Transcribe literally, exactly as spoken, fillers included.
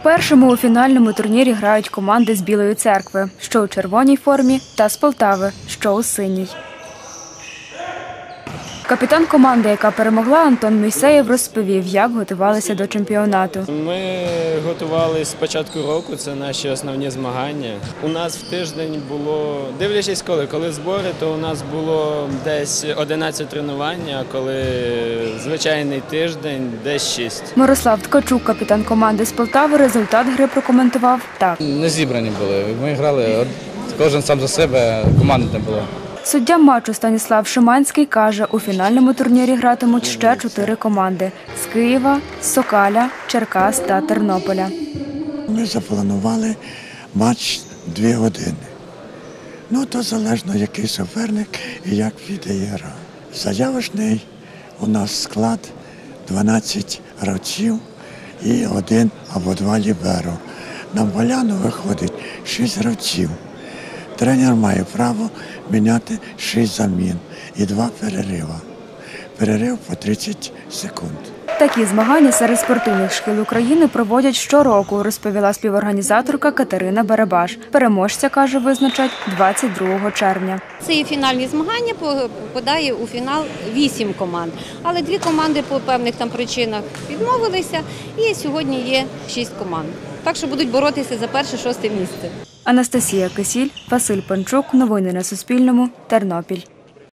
По-першому у фінальному турнірі грають команди з Білої Церкви, що у червоній формі, та з Полтави, що у синій. Капітан команди, яка перемогла, Антон Мойсеєв, розповів, як готувалися до чемпіонату. Ми готувалися з початку року, це наші основні змагання. У нас в тиждень було, дивлячись коли, коли збори, то у нас було десь одинадцять тренувань, а коли звичайний тиждень – десь шість. Мирослав Ткачук, капітан команди з Полтави, результат гри прокоментував так. Не зібрані були, ми грали, кожен сам за себе, команди не було. Суддя матчу Станіслав Шиманський каже, у фінальному турнірі гратимуть ще чотири команди – з Києва, Сокаля, Черкас та Тернополя. Ми запланували матч дві години. Ну, то залежно, який суперник і як піде гра. Заявочний у нас склад дванадцять гравців і один або два ліберо. На поляну виходить шість гравців. Тренер має право міняти шість замін і два перерива. Перерив по тридцять секунд. Такі змагання серед спортивних шкіл України проводять щороку, розповіла співорганізаторка Катерина Барабаш. Переможця, каже, визначать двадцять другого червня. Ці фінальні змагання попадає у фінал вісім команд. Але дві команди по певних там причинах відмовилися і сьогодні є шість команд. Так що будуть боротися за перше-шосте місце. Анастасія Кисіль, Василь Панчук. Новини на Суспільному. Тернопіль.